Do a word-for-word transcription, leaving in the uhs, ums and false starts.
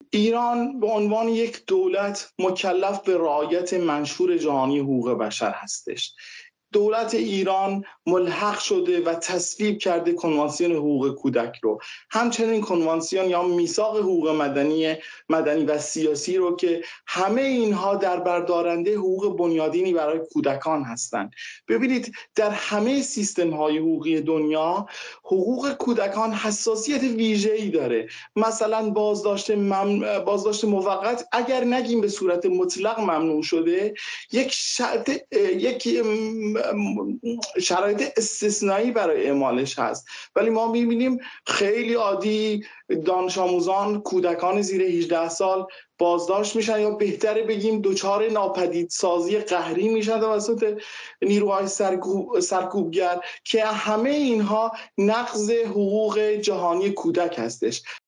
ایران به عنوان یک دولت مکلف به رعایت منشور جهانی حقوق بشر هستش. دولت ایران ملحق شده و تصویب کرده کنوانسیون حقوق کودک رو، همچنین کنوانسیون یا میثاق حقوق مدنی مدنی و سیاسی رو که همه اینها در بردارنده حقوق بنیادینی برای کودکان هستند. ببینید در همه سیستم های حقوقی دنیا حقوق کودکان حساسیت ویژه‌ای داره. مثلا بازداشت مم... بازداشت موقت اگر نگیم به صورت مطلق ممنوع شده، یک شرط یک شرایط استثنایی برای اعمالش هست، ولی ما می‌بینیم خیلی عادی دانش آموزان، کودکان زیر هجده سال بازداشت میشن، یا بهتره بگیم دچار ناپدیدسازی قهری میشن توسط نیروهای سرکوب، سرکوبگر، که همه اینها نقض حقوق جهانی کودک هستش.